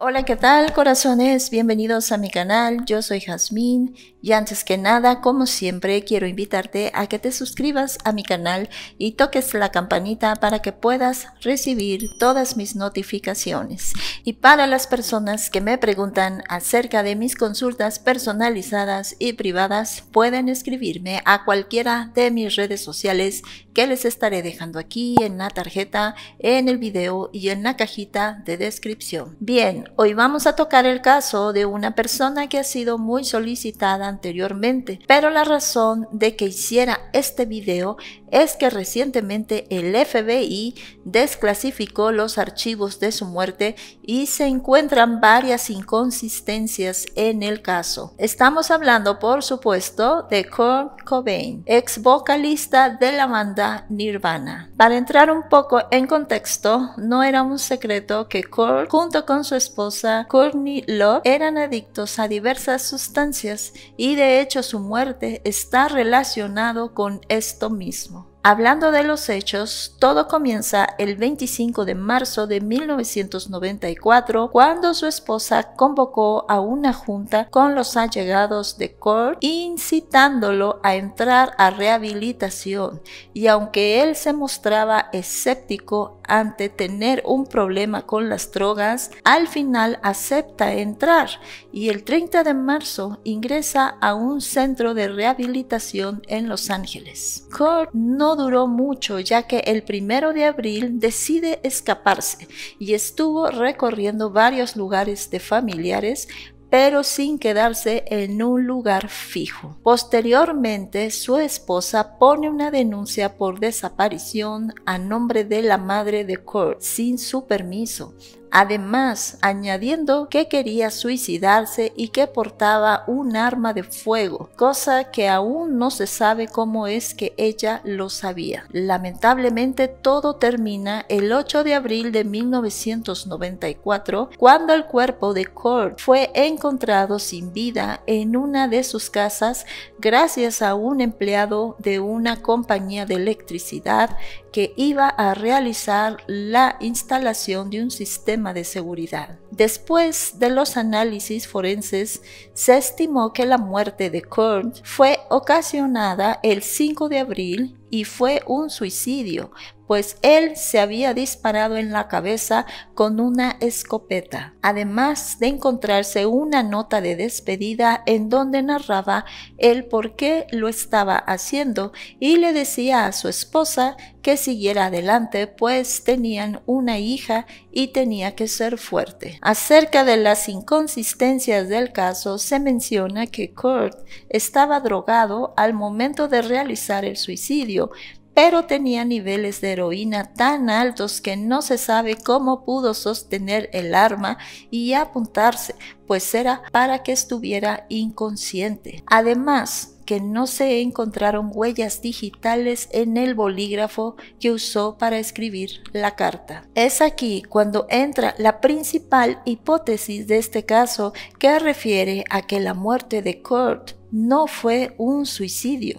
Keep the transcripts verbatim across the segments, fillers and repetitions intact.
Hola, ¿qué tal, corazones? Bienvenidos a mi canal, yo soy Jazmín y antes que nada, como siempre, quiero invitarte a que te suscribas a mi canal y toques la campanita para que puedas recibir todas mis notificaciones. Y para las personas que me preguntan acerca de mis consultas personalizadas y privadas, pueden escribirme a cualquiera de mis redes sociales que les estaré dejando aquí en la tarjeta, en el video y en la cajita de descripción. Bien, hoy vamos a tocar el caso de una persona que ha sido muy solicitada anteriormente, pero la razón de que hiciera este video es que recientemente el F B I desclasificó los archivos de su muerte y se encuentran varias inconsistencias en el caso. Estamos hablando, por supuesto, de Kurt Cobain, ex vocalista de la banda Nirvana. Para entrar un poco en contexto, no era un secreto que Kurt, junto con su esposa Courtney Love, eran adictos a diversas sustancias y de hecho su muerte está relacionado con esto mismo. Hablando de los hechos, todo comienza el veinticinco de marzo de mil novecientos noventa y cuatro, cuando su esposa convocó a una junta con los allegados de Kurt, incitándolo a entrar a rehabilitación, y aunque él se mostraba escéptico ante tener un problema con las drogas, al final acepta entrar y el treinta de marzo ingresa a un centro de rehabilitación en Los Ángeles. Kurt no duró mucho, ya que el primero de abril decide escaparse y estuvo recorriendo varios lugares de familiares, pero sin quedarse en un lugar fijo. Posteriormente, su esposa pone una denuncia por desaparición a nombre de la madre de Kurt sin su permiso, además añadiendo que quería suicidarse y que portaba un arma de fuego, cosa que aún no se sabe cómo es que ella lo sabía. Lamentablemente, todo termina el ocho de abril de mil novecientos noventa y cuatro, cuando el cuerpo de Kurt fue encontrado sin vida en una de sus casas gracias a un empleado de una compañía de electricidad que iba a realizar la instalación de un sistema de seguridad. Después de los análisis forenses, se estimó que la muerte de Kurt fue ocasionada el cinco de abril y fue un suicidio, pues él se había disparado en la cabeza con una escopeta, además de encontrarse una nota de despedida en donde narraba el por qué lo estaba haciendo y le decía a su esposa que siguiera adelante, pues tenían una hija y tenía que ser fuerte. Acerca de las inconsistencias del caso, se menciona que Kurt estaba drogado al momento de realizar el suicidio, pero tenía niveles de heroína tan altos que no se sabe cómo pudo sostener el arma y apuntarse, pues era para que estuviera inconsciente. Además, que no se encontraron huellas digitales en el bolígrafo que usó para escribir la carta. Es aquí cuando entra la principal hipótesis de este caso, que refiere a que la muerte de Kurt no fue un suicidio,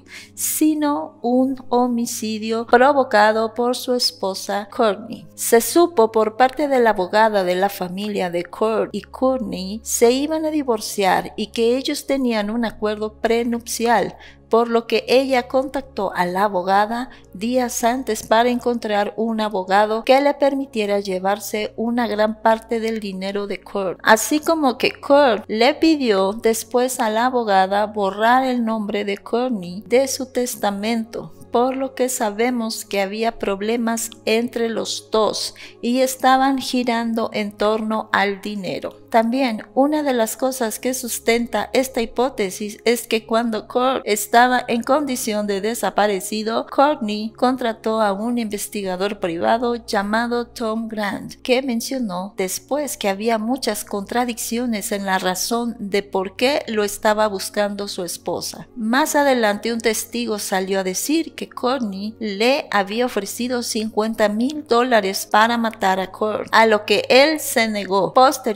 sino un homicidio provocado por su esposa Courtney. Se supo por parte de la abogada de la familia de Kurt y Courtney se iban a divorciar y que ellos tenían un acuerdo prenupcial, por lo que ella contactó a la abogada días antes para encontrar un abogado que le permitiera llevarse una gran parte del dinero de Kurt, así como que Kurt le pidió después a la abogada borrar el nombre de Courtney de su testamento, por lo que sabemos que había problemas entre los dos y estaban girando en torno al dinero. También una de las cosas que sustenta esta hipótesis es que cuando Kurt estaba en condición de desaparecido, Courtney contrató a un investigador privado llamado Tom Grant, que mencionó después que había muchas contradicciones en la razón de por qué lo estaba buscando su esposa. Más adelante un testigo salió a decir que Courtney le había ofrecido cincuenta mil dólares para matar a Kurt, a lo que él se negó. Posteriormente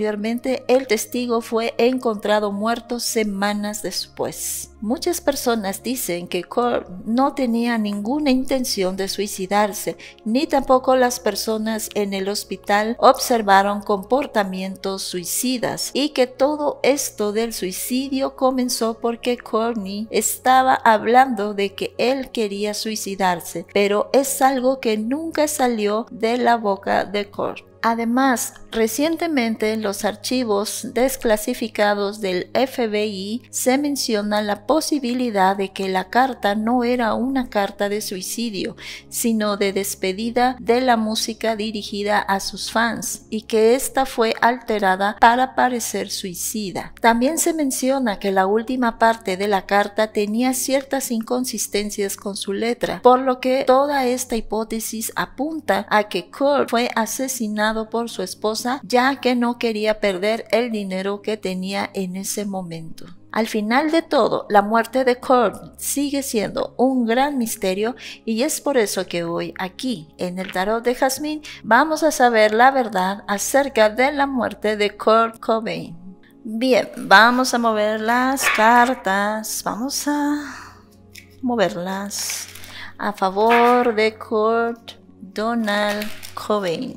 finalmente el testigo fue encontrado muerto semanas después. Muchas personas dicen que Kurt no tenía ninguna intención de suicidarse, ni tampoco las personas en el hospital observaron comportamientos suicidas, y que todo esto del suicidio comenzó porque Courtney estaba hablando de que él quería suicidarse, pero es algo que nunca salió de la boca de Kurt. Además, recientemente en los archivos desclasificados del F B I se menciona la posibilidad de que la carta no era una carta de suicidio, sino de despedida de la música dirigida a sus fans, y que esta fue alterada para parecer suicida. También se menciona que la última parte de la carta tenía ciertas inconsistencias con su letra, por lo que toda esta hipótesis apunta a que Kurt fue asesinado por su esposa, ya que no quería perder el dinero que tenía en ese momento. Al final de todo, la muerte de Kurt sigue siendo un gran misterio, y es por eso que hoy aquí en el tarot de Jazmín vamos a saber la verdad acerca de la muerte de Kurt Cobain. Bien, vamos a mover las cartas, vamos a moverlas a favor de Kurt Donald Cobain.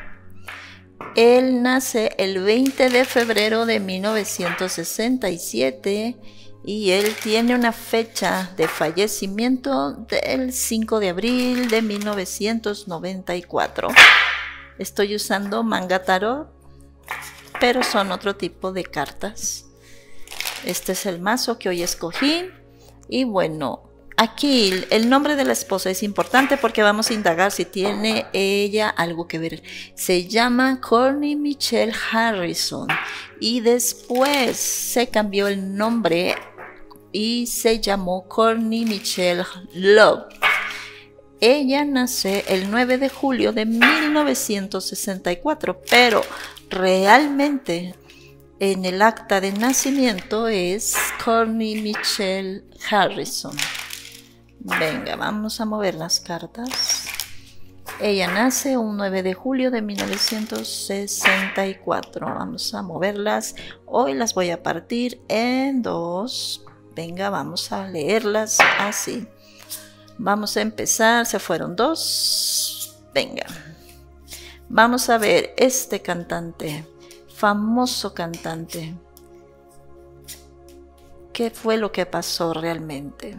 Él nace el veinte de febrero de mil novecientos sesenta y siete y él tiene una fecha de fallecimiento del cinco de abril de mil novecientos noventa y cuatro. Estoy usando Manga Tarot, pero son otro tipo de cartas. Este es el mazo que hoy escogí. Y bueno, aquí el nombre de la esposa es importante porque vamos a indagar si tiene ella algo que ver. Se llama Courtney Michelle Harrison y después se cambió el nombre y se llamó Courtney Michelle Love. Ella nace el nueve de julio de mil novecientos sesenta y cuatro, pero realmente en el acta de nacimiento es Courtney Michelle Harrison. Venga, vamos a mover las cartas. Ella nace un nueve de julio de mil novecientos sesenta y cuatro. Vamos a moverlas. Hoy las voy a partir en dos. Venga, vamos a leerlas así. Vamos a empezar. Se fueron dos. Venga. Vamos a ver este cantante. Famoso cantante. ¿Qué fue lo que pasó realmente?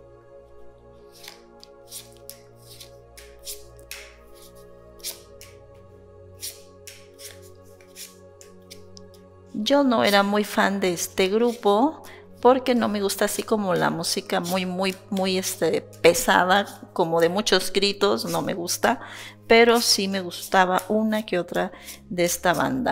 Yo no era muy fan de este grupo porque no me gusta así como la música muy, muy, muy este, pesada, como de muchos gritos, no me gusta, pero sí me gustaba una que otra de esta banda.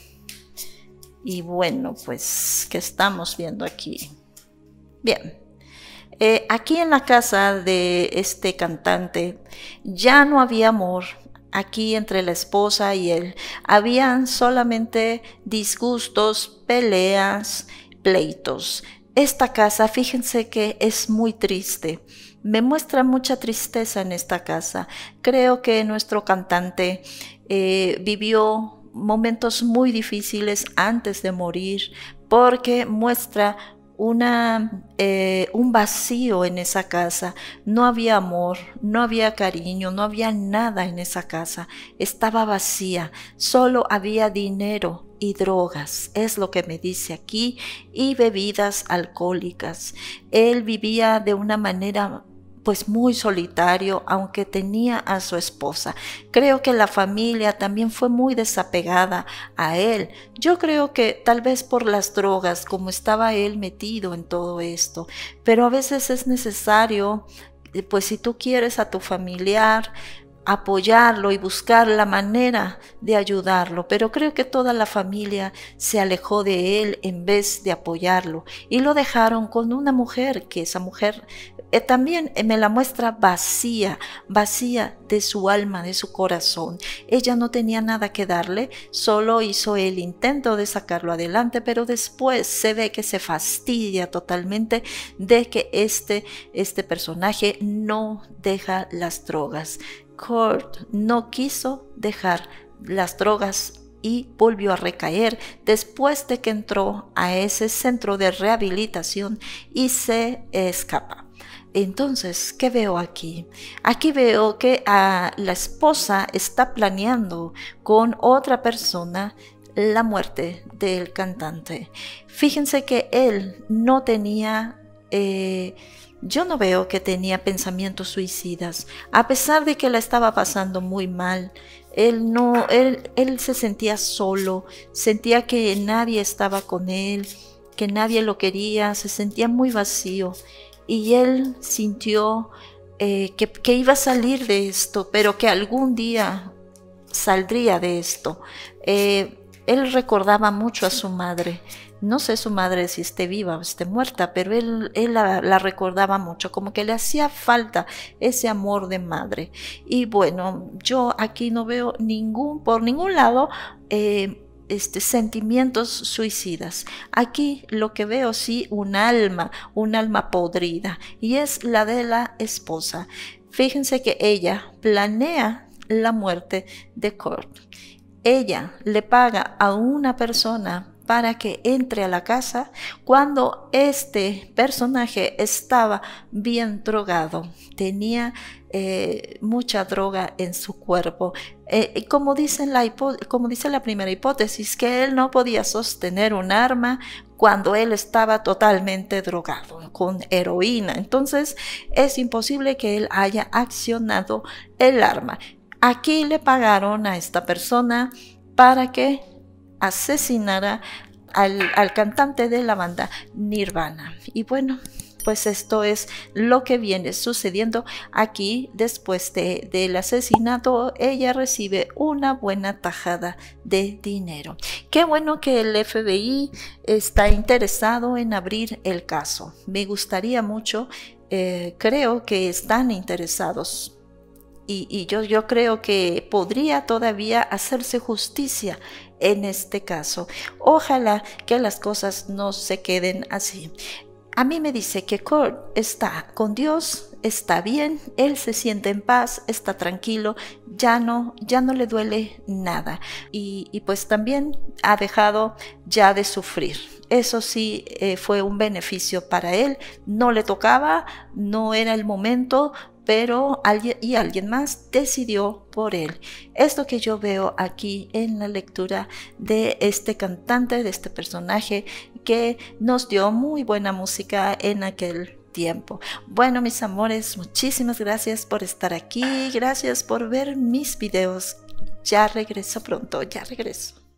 Y bueno, pues, ¿qué estamos viendo aquí? Bien, eh, aquí en la casa de este cantante ya no había amor. Aquí entre la esposa y él habían solamente disgustos, peleas, pleitos. Esta casa, fíjense que es muy triste. Me muestra mucha tristeza en esta casa. Creo que nuestro cantante eh, vivió momentos muy difíciles antes de morir, porque muestra Una, eh, un vacío en esa casa. No había amor, no había cariño, no había nada en esa casa. Estaba vacía, solo había dinero y drogas, es lo que me dice aquí, y bebidas alcohólicas. Él vivía de una manera pues muy solitario, aunque tenía a su esposa. Creo que la familia también fue muy desapegada a él. Yo creo que tal vez por las drogas, como estaba él metido en todo esto, pero a veces es necesario, pues si tú quieres a tu familiar, apoyarlo y buscar la manera de ayudarlo, pero creo que toda la familia se alejó de él en vez de apoyarlo y lo dejaron con una mujer, que esa mujer eh, también me la muestra vacía, vacía de su alma, de su corazón. Ella no tenía nada que darle, solo hizo el intento de sacarlo adelante, pero después se ve que se fastidia totalmente de que este, este personaje no deja las drogas. Kurt no quiso dejar las drogas y volvió a recaer después de que entró a ese centro de rehabilitación y se escapa. Entonces, ¿qué veo aquí? Aquí veo que a la esposa está planeando con otra persona la muerte del cantante. Fíjense que él no tenía... Eh, Yo no veo que tenía pensamientos suicidas, a pesar de que la estaba pasando muy mal. Él no, él, él se sentía solo, sentía que nadie estaba con él, que nadie lo quería, se sentía muy vacío. Y él sintió eh, que, que iba a salir de esto, pero que algún día saldría de esto. Eh, él recordaba mucho a su madre. No sé su madre si esté viva o esté muerta, pero él, él la, la recordaba mucho, como que le hacía falta ese amor de madre. Y bueno, yo aquí no veo ningún, por ningún lado, eh, este, sentimientos suicidas. Aquí lo que veo sí un alma, un alma podrida, y es la de la esposa. Fíjense que ella planea la muerte de Kurt. Ella le paga a una persona para que entre a la casa cuando este personaje estaba bien drogado, tenía eh, mucha droga en su cuerpo. Eh, como, dice la como dice la primera hipótesis, que él no podía sostener un arma cuando él estaba totalmente drogado con heroína. Entonces es imposible que él haya accionado el arma. Aquí le pagaron a esta persona para que asesinara al, al cantante de la banda Nirvana. Y bueno, pues esto es lo que viene sucediendo aquí. Después de, del asesinato, ella recibe una buena tajada de dinero. Qué bueno que el F B I está interesado en abrir el caso. Me gustaría mucho, eh, creo que están interesados. Y, y yo, yo creo que podría todavía hacerse justicia en este caso. Ojalá que las cosas no se queden así. A mí me dice que Kurt está con Dios, está bien, él se siente en paz, está tranquilo, ya no, ya no le duele nada. Y, y pues también ha dejado ya de sufrir. Eso sí, eh, fue un beneficio para él. No le tocaba, no era el momento, pero alguien y alguien más decidió por él. Esto que yo veo aquí en la lectura de este cantante, de este personaje que nos dio muy buena música en aquel tiempo. Bueno, mis amores, muchísimas gracias por estar aquí, gracias por ver mis videos. Ya regreso pronto, ya regreso.